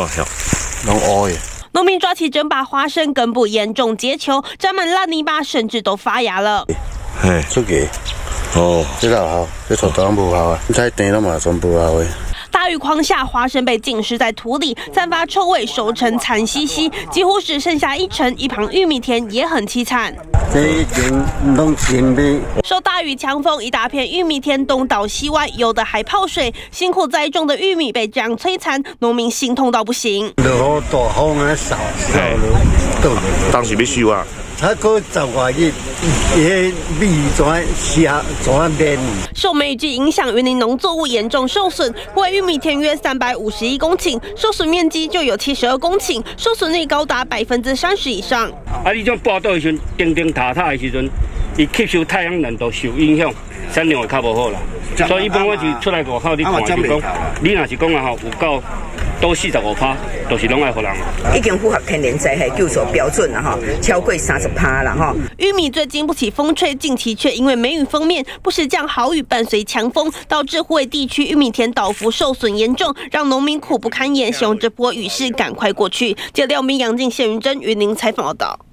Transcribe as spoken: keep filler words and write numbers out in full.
哦，拢乌的。 农民抓起整把花生，根部严重结球，沾满烂泥巴，甚至都发芽了。 嘿，出价哦，这个好，这全当无效啊！你猜地都嘛全无效的。 大雨狂下，花生被浸湿在土里，散发臭味，熟成惨兮兮，几乎只剩下一成。一旁玉米田也很凄惨。 这已经拢清的。 受大雨强风，一大片玉米田东倒西歪，有的还泡水。辛苦栽种的玉米被这样摧残，农民心痛到不行。 落雨大风啊，扫扫落，当时要收啊。 他过十外日，迄米怎下怎变？ 受梅雨季影响，云林农作物严重受损，为玉米田约三百五十一公顷，受损面积就有七十二公顷，受损率高达百分之三十以上。 啊，你种报道的时阵，叮叮塔塔的时阵，伊吸收太阳能都受影响，产量会较无好啦。所以一般我是出来外口你看，就讲，你若是讲啊吼，有够多四十五趴，都是拢爱互人。 已经符合天然灾害救助标准了哈，超过三十趴了哈。 玉米最经不起风吹，近期却因为梅雨封面，不时降豪雨伴随强风，导致湖尾地区玉米田倒伏受损严重，让农民苦不堪言。希望这波雨势赶快过去。记者廖明、杨静、谢云珍、云林采访报道。